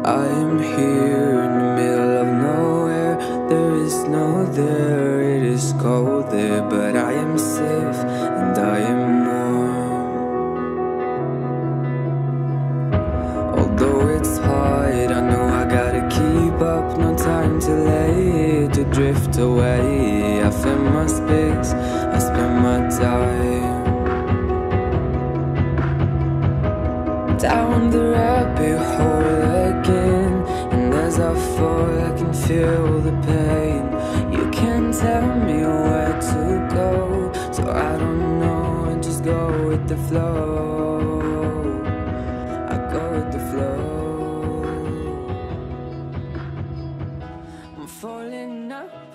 I am here in the middle of nowhere. There is no there, it is cold there, but I am safe and I am warm. Although it's hard, I know I gotta keep up. No time to lay, to drift away. I fill my space, I spend my time down the rabbit hole again. And as I fall, I can feel the pain. You can't tell me where to go, so I don't know, I just go with the flow. I go with the flow. I'm falling up.